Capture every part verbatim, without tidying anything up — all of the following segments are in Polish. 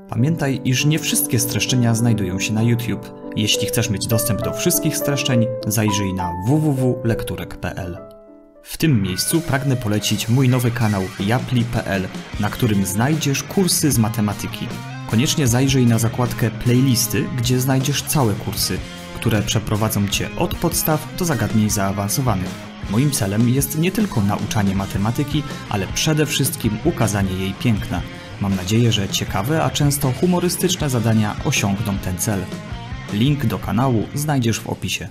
Pamiętaj, iż nie wszystkie streszczenia znajdują się na YouTube. Jeśli chcesz mieć dostęp do wszystkich streszczeń, zajrzyj na w w w kropka lekturek kropka p l. W tym miejscu pragnę polecić mój nowy kanał japli kropka p l, na którym znajdziesz kursy z matematyki. Koniecznie zajrzyj na zakładkę Playlisty, gdzie znajdziesz całe kursy, które przeprowadzą Cię od podstaw do zagadnień zaawansowanych. Moim celem jest nie tylko nauczanie matematyki, ale przede wszystkim ukazanie jej piękna. Mam nadzieję, że ciekawe, a często humorystyczne zadania osiągną ten cel. Link do kanału znajdziesz w opisie.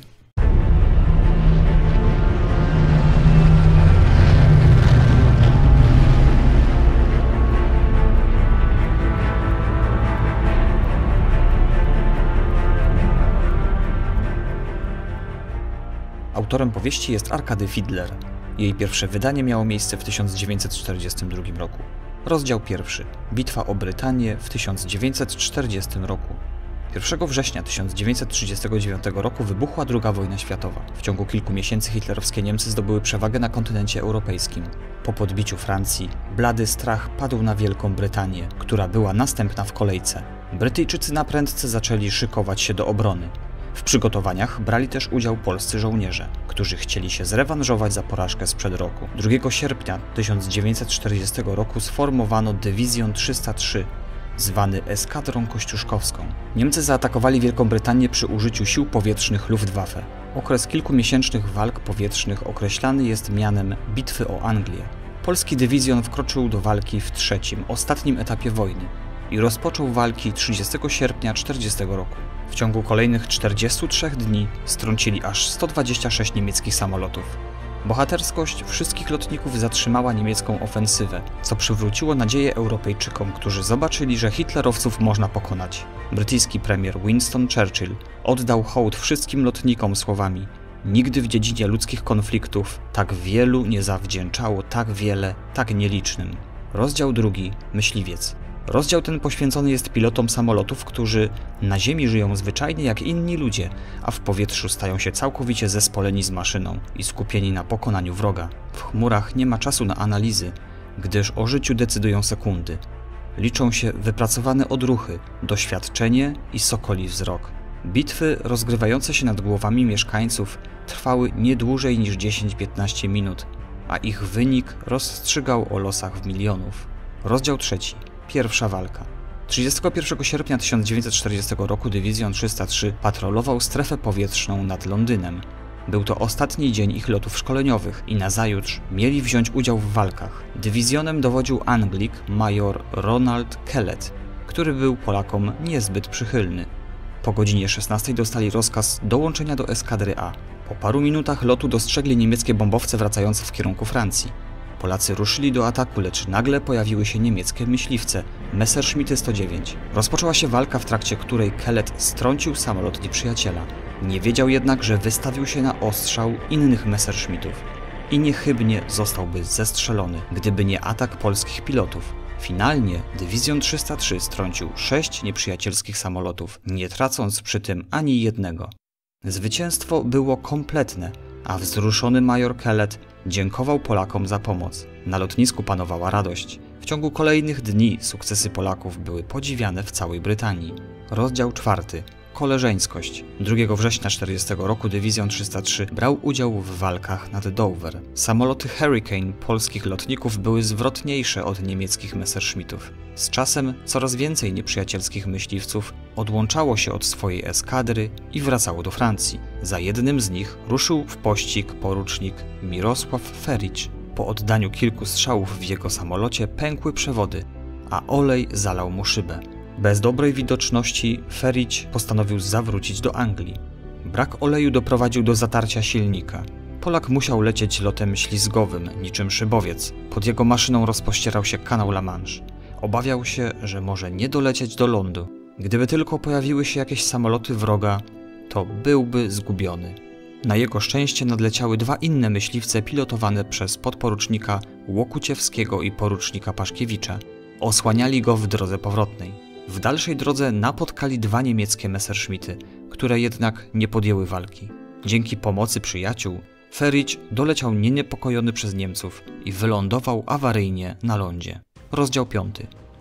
Autorem powieści jest Arkady Fidler. Jej pierwsze wydanie miało miejsce w tysiąc dziewięćset czterdziestym drugim roku. Rozdział pierwszy. Bitwa o Brytanię w tysiąc dziewięćset czterdziestym roku. pierwszego września tysiąc dziewięćset trzydziestego dziewiątego roku wybuchła druga wojna światowa. W ciągu kilku miesięcy hitlerowskie Niemcy zdobyły przewagę na kontynencie europejskim. Po podbiciu Francji, blady strach padł na Wielką Brytanię, która była następna w kolejce. Brytyjczycy naprędce zaczęli szykować się do obrony. W przygotowaniach brali też udział polscy żołnierze, którzy chcieli się zrewanżować za porażkę sprzed roku. drugiego sierpnia tysiąc dziewięćset czterdziestego roku sformowano Dywizjon trzysta trzy, zwany Eskadrą Kościuszkowską. Niemcy zaatakowali Wielką Brytanię przy użyciu sił powietrznych Luftwaffe. Okres kilkumiesięcznych walk powietrznych określany jest mianem Bitwy o Anglię. Polski dywizjon wkroczył do walki w trzecim, ostatnim etapie wojny i rozpoczął walki trzydziestego sierpnia czterdziestego roku. W ciągu kolejnych czterdziestu trzech dni strącili aż sto dwadzieścia sześć niemieckich samolotów. Bohaterskość wszystkich lotników zatrzymała niemiecką ofensywę, co przywróciło nadzieję Europejczykom, którzy zobaczyli, że hitlerowców można pokonać. Brytyjski premier Winston Churchill oddał hołd wszystkim lotnikom słowami: nigdy w dziedzinie ludzkich konfliktów tak wielu nie zawdzięczało tak wiele, tak nielicznym. Rozdział drugi. Myśliwiec. Rozdział ten poświęcony jest pilotom samolotów, którzy na ziemi żyją zwyczajnie jak inni ludzie, a w powietrzu stają się całkowicie zespoleni z maszyną i skupieni na pokonaniu wroga. W chmurach nie ma czasu na analizy, gdyż o życiu decydują sekundy. Liczą się wypracowane odruchy, doświadczenie i sokoli wzrok. Bitwy rozgrywające się nad głowami mieszkańców trwały nie dłużej niż dziesięć do piętnastu minut, a ich wynik rozstrzygał o losach milionów. Rozdział trzeci. Pierwsza walka. trzydziestego pierwszego sierpnia tysiąc dziewięćset czterdziestego roku Dywizjon trzysta trzy patrolował strefę powietrzną nad Londynem. Był to ostatni dzień ich lotów szkoleniowych i nazajutrz mieli wziąć udział w walkach. Dywizjonem dowodził Anglik major Ronald Kellett, który był Polakom niezbyt przychylny. Po godzinie szesnastej dostali rozkaz dołączenia do eskadry A. Po paru minutach lotu dostrzegli niemieckie bombowce wracające w kierunku Francji. Polacy ruszyli do ataku, lecz nagle pojawiły się niemieckie myśliwce Messerschmitty sto dziewięć. Rozpoczęła się walka, w trakcie której Kellett strącił samolot nieprzyjaciela. Nie wiedział jednak, że wystawił się na ostrzał innych Messerschmittów i niechybnie zostałby zestrzelony, gdyby nie atak polskich pilotów. Finalnie Dywizjon trzysta trzy strącił sześć nieprzyjacielskich samolotów, nie tracąc przy tym ani jednego. Zwycięstwo było kompletne, a wzruszony major Kellett dziękował Polakom za pomoc. Na lotnisku panowała radość. W ciągu kolejnych dni sukcesy Polaków były podziwiane w całej Brytanii. Rozdział czwarty. Koleżeńskość. drugiego września czterdziestego roku Dywizjon trzysta trzy brał udział w walkach nad Dover. Samoloty Hurricane polskich lotników były zwrotniejsze od niemieckich Messerschmittów. Z czasem coraz więcej nieprzyjacielskich myśliwców odłączało się od swojej eskadry i wracało do Francji. Za jednym z nich ruszył w pościg porucznik Mirosław Ferricz. Po oddaniu kilku strzałów w jego samolocie pękły przewody, a olej zalał mu szybę. Bez dobrej widoczności Ferricz postanowił zawrócić do Anglii. Brak oleju doprowadził do zatarcia silnika. Polak musiał lecieć lotem ślizgowym, niczym szybowiec. Pod jego maszyną rozpościerał się kanał La Manche. Obawiał się, że może nie dolecieć do lądu. Gdyby tylko pojawiły się jakieś samoloty wroga, to byłby zgubiony. Na jego szczęście nadleciały dwa inne myśliwce pilotowane przez podporucznika Łokuciewskiego i porucznika Paszkiewicza. Osłaniali go w drodze powrotnej. W dalszej drodze napotkali dwa niemieckie Messerschmitty, które jednak nie podjęły walki. Dzięki pomocy przyjaciół Ferricz doleciał nieniepokojony przez Niemców i wylądował awaryjnie na lądzie. Rozdział piąty.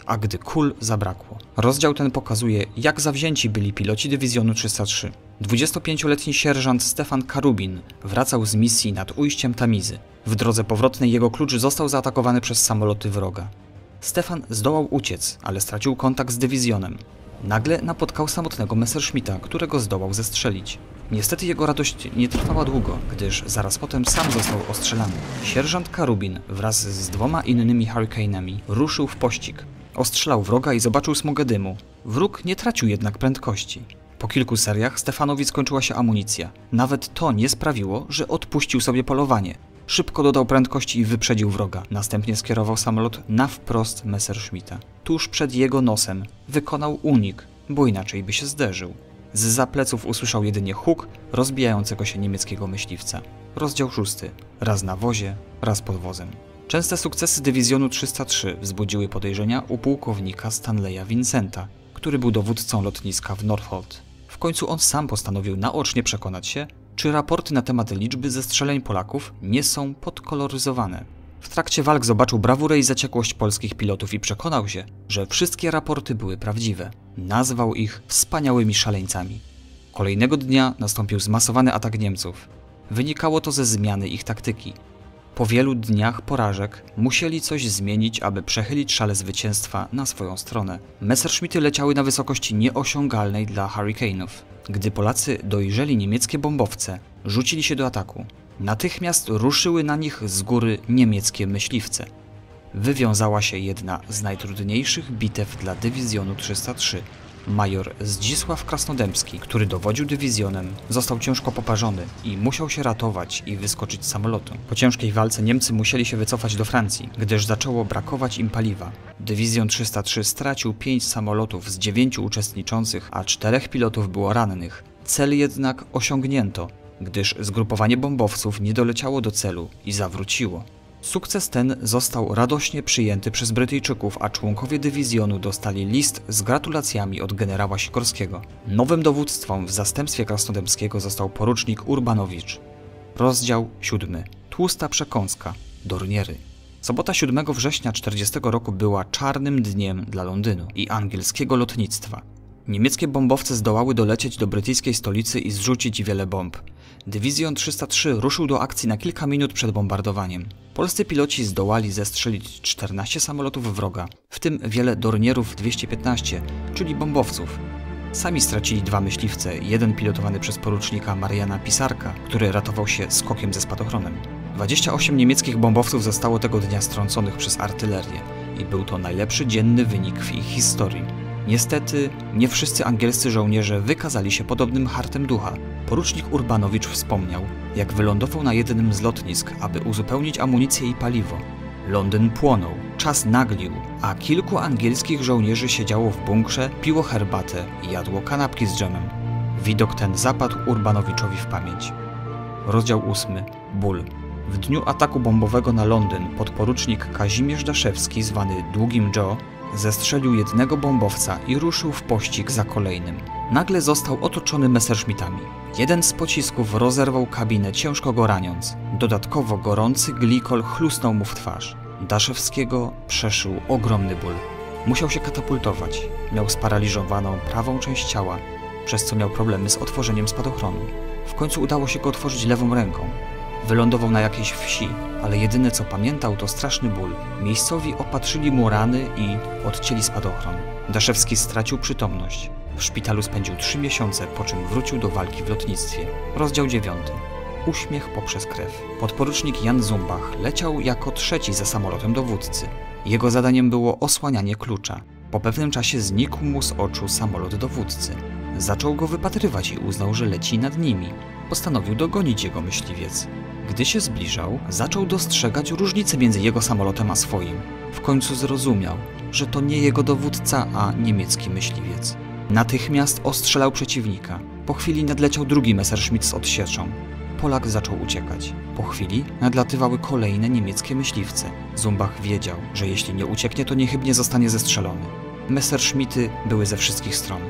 a gdy kul zabrakło. Rozdział ten pokazuje, jak zawzięci byli piloci dywizjonu trzysta trzy. dwudziestopięcioletni sierżant Stefan Karubin wracał z misji nad ujściem Tamizy. W drodze powrotnej jego klucz został zaatakowany przez samoloty wroga. Stefan zdołał uciec, ale stracił kontakt z dywizjonem. Nagle napotkał samotnego Messerschmitta, którego zdołał zestrzelić. Niestety jego radość nie trwała długo, gdyż zaraz potem sam został ostrzelany. Sierżant Karubin wraz z dwoma innymi Hurricane'ami ruszył w pościg. Ostrzelał wroga i zobaczył smugę dymu. Wróg nie tracił jednak prędkości. Po kilku seriach Stefanowi skończyła się amunicja. Nawet to nie sprawiło, że odpuścił sobie polowanie. Szybko dodał prędkości i wyprzedził wroga. Następnie skierował samolot na wprost Messerschmitta. Tuż przed jego nosem wykonał unik, bo inaczej by się zderzył. Zza pleców usłyszał jedynie huk rozbijającego się niemieckiego myśliwca. Rozdział szósty. Raz na wozie, raz pod wozem. Częste sukcesy dywizjonu trzysta trzy wzbudziły podejrzenia u pułkownika Stanleya Vincenta, który był dowódcą lotniska w Northolt. W końcu on sam postanowił naocznie przekonać się, czy raporty na temat liczby zestrzeleń Polaków nie są podkoloryzowane. W trakcie walk zobaczył brawurę i zaciekłość polskich pilotów i przekonał się, że wszystkie raporty były prawdziwe. Nazwał ich wspaniałymi szaleńcami. Kolejnego dnia nastąpił zmasowany atak Niemców. Wynikało to ze zmiany ich taktyki. Po wielu dniach porażek musieli coś zmienić, aby przechylić szale zwycięstwa na swoją stronę. Messerschmitty leciały na wysokości nieosiągalnej dla Hurricane'ów. Gdy Polacy dojrzeli niemieckie bombowce, rzucili się do ataku. Natychmiast ruszyły na nich z góry niemieckie myśliwce. Wywiązała się jedna z najtrudniejszych bitew dla dywizjonu trzysta trzy. Major Zdzisław Krasnodębski, który dowodził dywizjonem, został ciężko poparzony i musiał się ratować i wyskoczyć z samolotu. Po ciężkiej walce Niemcy musieli się wycofać do Francji, gdyż zaczęło brakować im paliwa. Dywizjon trzysta trzy stracił pięć samolotów z dziewięciu uczestniczących, a czterech pilotów było rannych. Cel jednak osiągnięto, gdyż zgrupowanie bombowców nie doleciało do celu i zawróciło. Sukces ten został radośnie przyjęty przez Brytyjczyków, a członkowie dywizjonu dostali list z gratulacjami od generała Sikorskiego. Nowym dowództwem w zastępstwie Krasnodębskiego został porucznik Urbanowicz. Rozdział siódmy. Tłusta przekąska. Dorniery. Sobota siódmego września czterdziestego roku była czarnym dniem dla Londynu i angielskiego lotnictwa. Niemieckie bombowce zdołały dolecieć do brytyjskiej stolicy i zrzucić wiele bomb. Dywizjon trzysta trzy ruszył do akcji na kilka minut przed bombardowaniem. Polscy piloci zdołali zestrzelić czternaście samolotów wroga, w tym wiele Dornierów dwieście piętnaście, czyli bombowców. Sami stracili dwa myśliwce, jeden pilotowany przez porucznika Mariana Pisarka, który ratował się skokiem ze spadochronem. dwadzieścia osiem niemieckich bombowców zostało tego dnia strąconych przez artylerię i był to najlepszy dzienny wynik w ich historii. Niestety, nie wszyscy angielscy żołnierze wykazali się podobnym hartem ducha. Porucznik Urbanowicz wspomniał, jak wylądował na jednym z lotnisk, aby uzupełnić amunicję i paliwo. Londyn płonął, czas naglił, a kilku angielskich żołnierzy siedziało w bunkrze, piło herbatę i jadło kanapki z dżemem. Widok ten zapadł Urbanowiczowi w pamięć. Rozdział ósmy. Ból. W dniu ataku bombowego na Londyn podporucznik Kazimierz Daszewski, zwany Długim Joe, zestrzelił jednego bombowca i ruszył w pościg za kolejnym. Nagle został otoczony Messerschmittami. Jeden z pocisków rozerwał kabinę, ciężko go raniąc. Dodatkowo gorący glikol chlusnął mu w twarz. Daszewskiego przeszył ogromny ból. Musiał się katapultować. Miał sparaliżowaną prawą część ciała, przez co miał problemy z otworzeniem spadochronu. W końcu udało się go otworzyć lewą ręką. Wylądował na jakiejś wsi, ale jedyne co pamiętał to straszny ból. Miejscowi opatrzyli mu rany i odcięli spadochron. Daszewski stracił przytomność. W szpitalu spędził trzy miesiące, po czym wrócił do walki w lotnictwie. Rozdział dziewiąty. Uśmiech poprzez krew. Podporucznik Jan Zumbach leciał jako trzeci za samolotem dowódcy. Jego zadaniem było osłanianie klucza. Po pewnym czasie znikł mu z oczu samolot dowódcy. Zaczął go wypatrywać i uznał, że leci nad nimi. Postanowił dogonić jego myśliwiec. Gdy się zbliżał, zaczął dostrzegać różnice między jego samolotem a swoim. W końcu zrozumiał, że to nie jego dowódca, a niemiecki myśliwiec. Natychmiast ostrzelał przeciwnika. Po chwili nadleciał drugi Messerschmitt z odsieczą. Polak zaczął uciekać. Po chwili nadlatywały kolejne niemieckie myśliwce. Zumbach wiedział, że jeśli nie ucieknie, to niechybnie zostanie zestrzelony. Messerschmitty były ze wszystkich stron.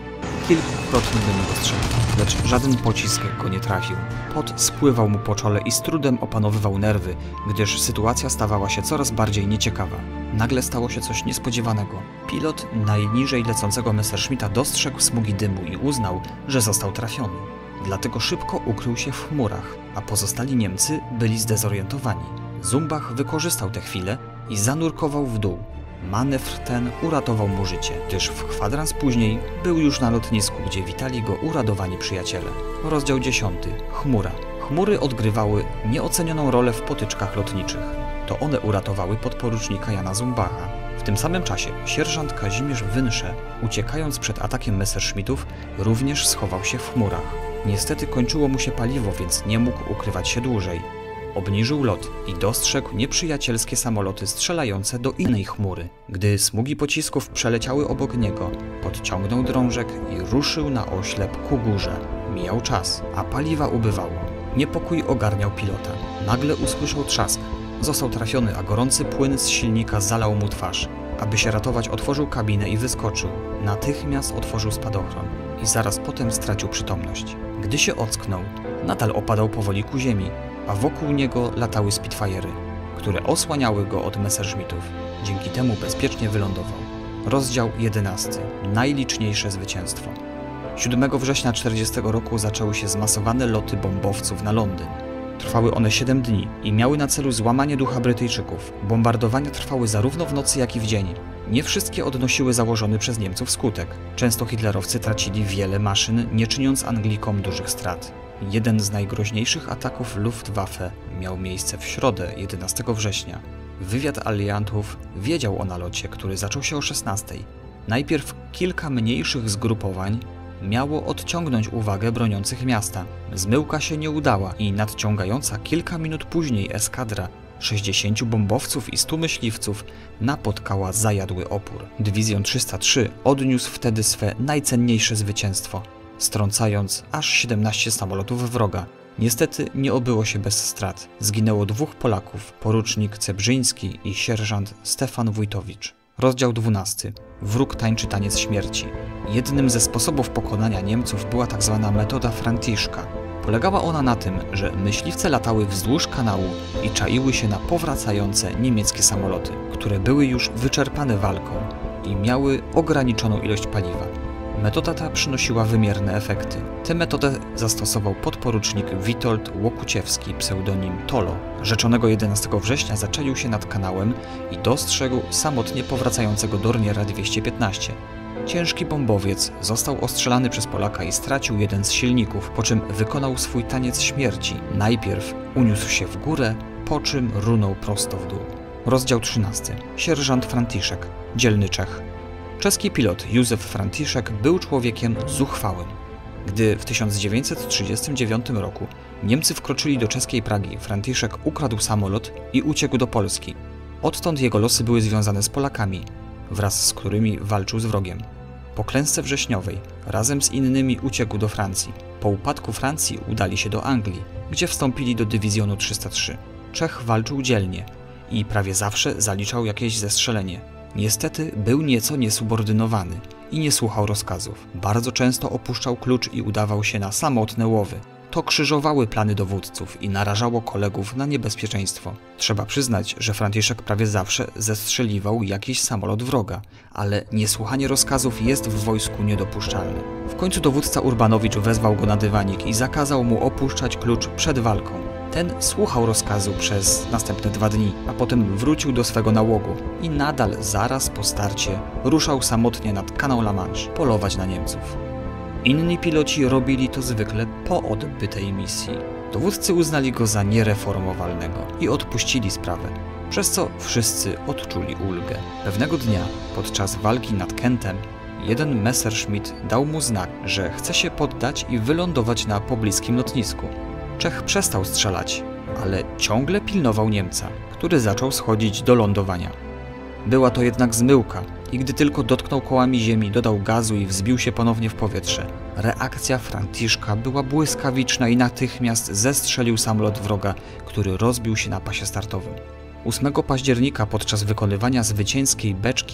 kilkukrotnie do niego strzelił, lecz żaden pocisk go nie trafił. Pot spływał mu po czole i z trudem opanowywał nerwy, gdyż sytuacja stawała się coraz bardziej nieciekawa. Nagle stało się coś niespodziewanego. Pilot najniżej lecącego Messerschmitta dostrzegł smugi dymu i uznał, że został trafiony. Dlatego szybko ukrył się w chmurach, a pozostali Niemcy byli zdezorientowani. Zumbach wykorzystał tę chwilę i zanurkował w dół. Manewr ten uratował mu życie, gdyż w kwadrans później był już na lotnisku, gdzie witali go uradowani przyjaciele. Rozdział dziesiąty. Chmura. Chmury odgrywały nieocenioną rolę w potyczkach lotniczych. To one uratowały podporucznika Jana Zumbacha. W tym samym czasie sierżant Kazimierz Wynsze, uciekając przed atakiem Messerschmittów, również schował się w chmurach. Niestety kończyło mu się paliwo, więc nie mógł ukrywać się dłużej. Obniżył lot i dostrzegł nieprzyjacielskie samoloty strzelające do innej chmury. Gdy smugi pocisków przeleciały obok niego, podciągnął drążek i ruszył na oślep ku górze. Mijał czas, a paliwa ubywało. Niepokój ogarniał pilota. Nagle usłyszał trzask. Został trafiony, a gorący płyn z silnika zalał mu twarz. Aby się ratować, otworzył kabinę i wyskoczył. Natychmiast otworzył spadochron i zaraz potem stracił przytomność. Gdy się ocknął, nadal opadał powoli ku ziemi, a wokół niego latały Spitfire'y, które osłaniały go od Messerschmittów. Dzięki temu bezpiecznie wylądował. Rozdział jedenasty. Najliczniejsze zwycięstwo. siódmego września tysiąc dziewięćset czterdziestego roku zaczęły się zmasowane loty bombowców na Londyn. Trwały one siedem dni i miały na celu złamanie ducha Brytyjczyków. Bombardowania trwały zarówno w nocy, jak i w dzień. Nie wszystkie odnosiły założony przez Niemców skutek. Często hitlerowcy tracili wiele maszyn, nie czyniąc Anglikom dużych strat. Jeden z najgroźniejszych ataków Luftwaffe miał miejsce w środę, jedenastego września. Wywiad aliantów wiedział o nalocie, który zaczął się o szesnastej. Najpierw kilka mniejszych zgrupowań miało odciągnąć uwagę broniących miasta. Zmyłka się nie udała i nadciągająca kilka minut później eskadra sześćdziesięciu bombowców i stu myśliwców napotkała zajadły opór. Dywizjon trzysta trzy odniósł wtedy swe najcenniejsze zwycięstwo, strącając aż siedemnaście samolotów wroga. Niestety nie obyło się bez strat. Zginęło dwóch Polaków, porucznik Cebrzyński i sierżant Stefan Wójtowicz. Rozdział dwunasty. Wróg tańczy taniec śmierci. Jednym ze sposobów pokonania Niemców była tzw. metoda Franciszka. Polegała ona na tym, że myśliwce latały wzdłuż kanału i czaiły się na powracające niemieckie samoloty, które były już wyczerpane walką i miały ograniczoną ilość paliwa. Metoda ta przynosiła wymierne efekty. Tę metodę zastosował podporucznik Witold Łokuciewski, pseudonim Tolo. Rzeczonego jedenastego września zaczaił się nad kanałem i dostrzegł samotnie powracającego Dorniera dwieście piętnaście. Ciężki bombowiec został ostrzelany przez Polaka i stracił jeden z silników, po czym wykonał swój taniec śmierci. Najpierw uniósł się w górę, po czym runął prosto w dół. Rozdział trzynasty. Sierżant Franciszek, dzielny Czech. Czeski pilot Józef Franciszek był człowiekiem zuchwałym. Gdy w tysiąc dziewięćset trzydziestym dziewiątym roku Niemcy wkroczyli do czeskiej Pragi, Franciszek ukradł samolot i uciekł do Polski. Odtąd jego losy były związane z Polakami, wraz z którymi walczył z wrogiem. Po klęsce wrześniowej razem z innymi uciekł do Francji. Po upadku Francji udali się do Anglii, gdzie wstąpili do dywizjonu trzysta trzy. Czech walczył dzielnie i prawie zawsze zaliczał jakieś zestrzelenie. Niestety był nieco niesubordynowany i nie słuchał rozkazów. Bardzo często opuszczał klucz i udawał się na samotne łowy. To krzyżowały plany dowódców i narażało kolegów na niebezpieczeństwo. Trzeba przyznać, że Franciszek prawie zawsze zestrzeliwał jakiś samolot wroga, ale niesłuchanie rozkazów jest w wojsku niedopuszczalne. W końcu dowódca Urbanowicz wezwał go na dywanik i zakazał mu opuszczać klucz przed walką. Ten słuchał rozkazu przez następne dwa dni, a potem wrócił do swego nałogu i nadal zaraz po starcie ruszał samotnie nad kanał La Manche polować na Niemców. Inni piloci robili to zwykle po odbytej misji. Dowódcy uznali go za niereformowalnego i odpuścili sprawę, przez co wszyscy odczuli ulgę. Pewnego dnia, podczas walki nad Kentem, jeden Messerschmitt dał mu znak, że chce się poddać i wylądować na pobliskim lotnisku. Czech przestał strzelać, ale ciągle pilnował Niemca, który zaczął schodzić do lądowania. Była to jednak zmyłka i gdy tylko dotknął kołami ziemi, dodał gazu i wzbił się ponownie w powietrze. Reakcja Franciszka była błyskawiczna i natychmiast zestrzelił samolot wroga, który rozbił się na pasie startowym. ósmego października podczas wykonywania zwycięskiej beczki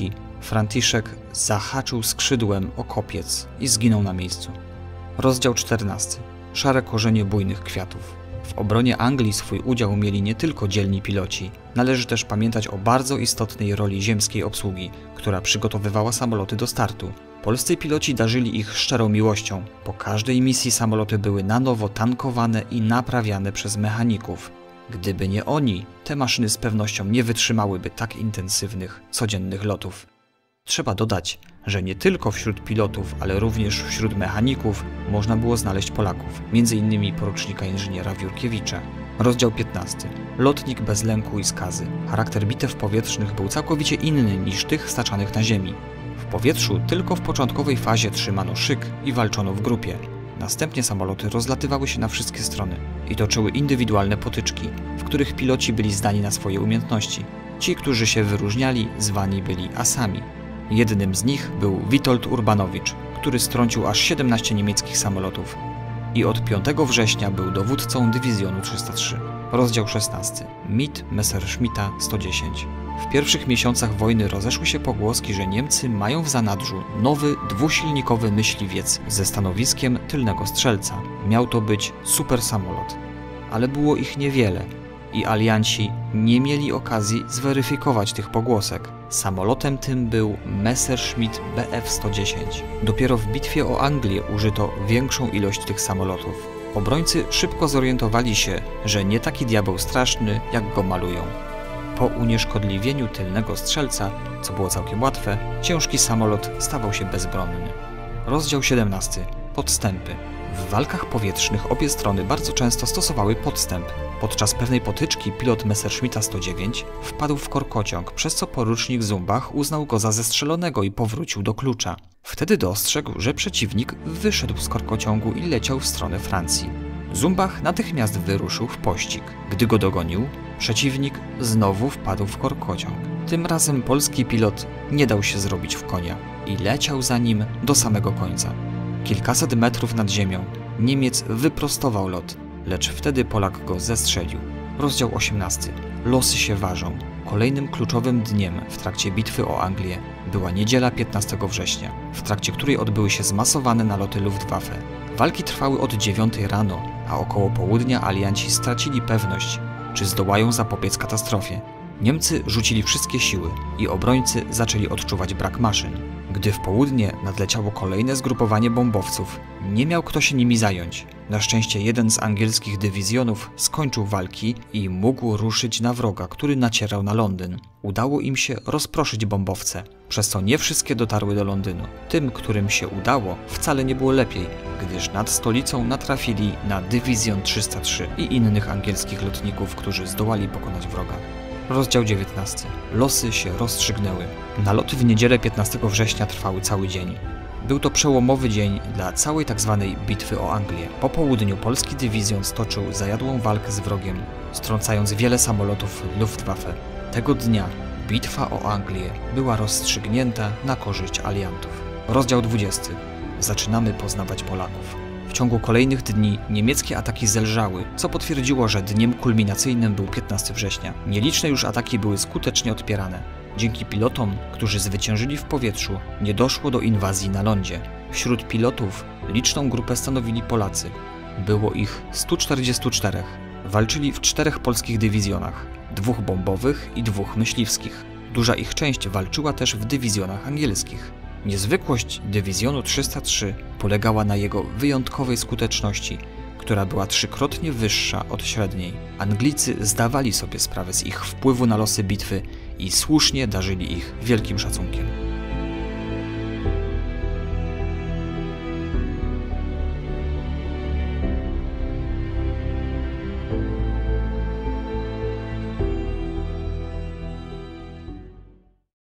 Franciszek zahaczył skrzydłem o kopiec i zginął na miejscu. Rozdział czternasty. Szare korzenie bujnych kwiatów. W obronie Anglii swój udział mieli nie tylko dzielni piloci. Należy też pamiętać o bardzo istotnej roli ziemskiej obsługi, która przygotowywała samoloty do startu. Polscy piloci darzyli ich szczerą miłością. Po każdej misji samoloty były na nowo tankowane i naprawiane przez mechaników. Gdyby nie oni, te maszyny z pewnością nie wytrzymałyby tak intensywnych, codziennych lotów. Trzeba dodać, że nie tylko wśród pilotów, ale również wśród mechaników można było znaleźć Polaków, między innymi porucznika inżyniera Wiórkiewicza. Rozdział piętnasty. Lotnik bez lęku i skazy. Charakter bitew powietrznych był całkowicie inny niż tych staczanych na ziemi. W powietrzu tylko w początkowej fazie trzymano szyk i walczono w grupie. Następnie samoloty rozlatywały się na wszystkie strony i toczyły indywidualne potyczki, w których piloci byli zdani na swoje umiejętności. Ci, którzy się wyróżniali, zwani byli asami. Jednym z nich był Witold Urbanowicz, który strącił aż siedemnaście niemieckich samolotów i od piątego września był dowódcą dywizjonu trzysta trzy. Rozdział szesnasty. Mit Messerschmitta sto dziesięć. W pierwszych miesiącach wojny rozeszły się pogłoski, że Niemcy mają w zanadrzu nowy, dwusilnikowy myśliwiec ze stanowiskiem tylnego strzelca. Miał to być super samolot, ale było ich niewiele i alianci nie mieli okazji zweryfikować tych pogłosek. Samolotem tym był Messerschmitt B F sto dziesięć. Dopiero w bitwie o Anglię użyto większą ilość tych samolotów. Obrońcy szybko zorientowali się, że nie taki diabeł straszny, jak go malują. Po unieszkodliwieniu tylnego strzelca, co było całkiem łatwe, ciężki samolot stawał się bezbronny. Rozdział siedemnasty. Podstępy. W walkach powietrznych obie strony bardzo często stosowały podstęp. Podczas pewnej potyczki pilot Messerschmitta sto dziewięć wpadł w korkociąg, przez co porucznik Zumbach uznał go za zestrzelonego i powrócił do klucza. Wtedy dostrzegł, że przeciwnik wyszedł z korkociągu i leciał w stronę Francji. Zumbach natychmiast wyruszył w pościg. Gdy go dogonił, przeciwnik znowu wpadł w korkociąg. Tym razem polski pilot nie dał się zrobić w konia i leciał za nim do samego końca. Kilkaset metrów nad ziemią Niemiec wyprostował lot, lecz wtedy Polak go zestrzelił. Rozdział osiemnasty. Losy się ważą. Kolejnym kluczowym dniem w trakcie bitwy o Anglię była niedziela piętnastego września, w trakcie której odbyły się zmasowane naloty Luftwaffe. Walki trwały od dziewiątej rano, a około południa alianci stracili pewność, czy zdołają zapobiec katastrofie. Niemcy rzucili wszystkie siły i obrońcy zaczęli odczuwać brak maszyn. Gdy w południe nadleciało kolejne zgrupowanie bombowców, nie miał kto się nimi zająć. Na szczęście jeden z angielskich dywizjonów skończył walki i mógł ruszyć na wroga, który nacierał na Londyn. Udało im się rozproszyć bombowce, przez co nie wszystkie dotarły do Londynu. Tym, którym się udało, wcale nie było lepiej, gdyż nad stolicą natrafili na dywizjon trzysta trzy i innych angielskich lotników, którzy zdołali pokonać wroga. Rozdział dziewiętnasty. Losy się rozstrzygnęły. Naloty w niedzielę piętnastego września trwały cały dzień. Był to przełomowy dzień dla całej tzw. bitwy o Anglię. Po południu polski dywizjon stoczył zajadłą walkę z wrogiem, strącając wiele samolotów Luftwaffe. Tego dnia bitwa o Anglię była rozstrzygnięta na korzyść aliantów. Rozdział dwudziesty. Zaczynamy poznawać Polaków. W ciągu kolejnych dni niemieckie ataki zelżały, co potwierdziło, że dniem kulminacyjnym był piętnastego września. Nieliczne już ataki były skutecznie odpierane. Dzięki pilotom, którzy zwyciężyli w powietrzu, nie doszło do inwazji na lądzie. Wśród pilotów liczną grupę stanowili Polacy. Było ich stu czterdziestu czterech. Walczyli w czterech polskich dywizjonach, dwóch bombowych i dwóch myśliwskich. Duża ich część walczyła też w dywizjonach angielskich. Niezwykłość dywizjonu trzysta trzy polegała na jego wyjątkowej skuteczności, która była trzykrotnie wyższa od średniej. Anglicy zdawali sobie sprawę z ich wpływu na losy bitwy i słusznie darzyli ich wielkim szacunkiem.